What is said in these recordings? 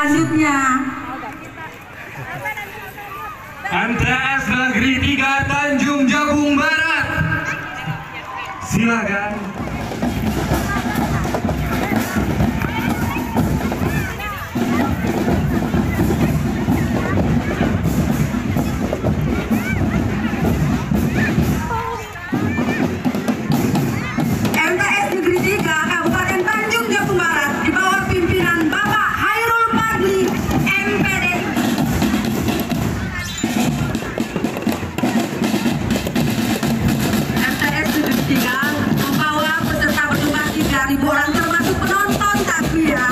selanjutnya. MTS Negeri 3 Tanjung Jabung Barat. Silakan. MTS Negeri 3 Kabupaten Tanjung Jabung Barat di bawah pimpinan Bapak Hairul Fadli, MPD. MTS Negeri 3 membawa peserta berjumlah 3.000 orang termasuk penonton tapi ya.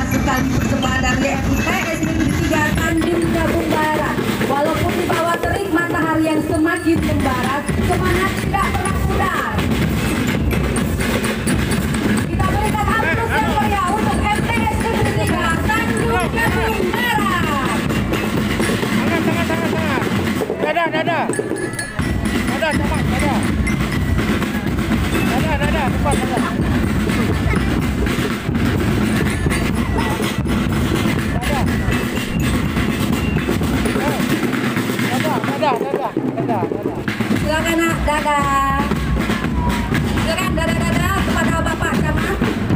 sekali persembahan dari MTS Negeri 3 Tanjung Jabung Barat. Walaupun di bawah terik matahari yang semakin membarat, semangat tidak pernah pudar. Kita berikan aplaus yang meriah untuk MTS Negeri 3 Tanjung Jabung Barat. Dada, dada. Dada, cepat, dada. Dada, dada, cepat, dada. Silakan nak, dadah. Silakan dadah kepada Bapak Camat.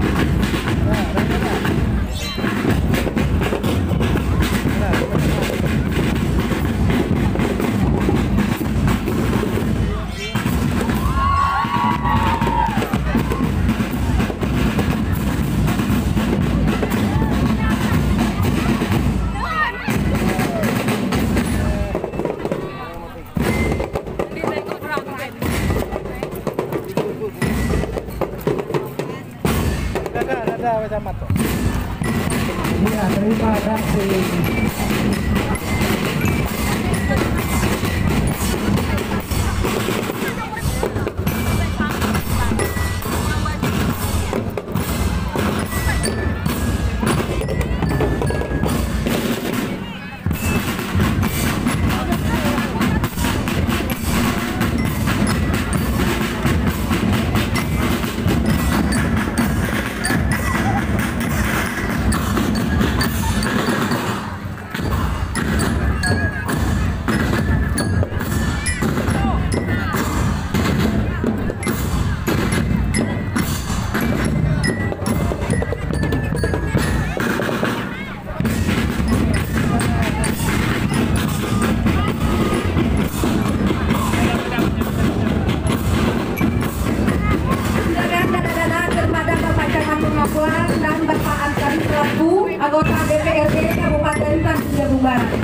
Dada, camat. Ya, terima kasih. Dan Bapak Ansari selaku anggota DPRD Kabupaten Tanjung Jabung Barat.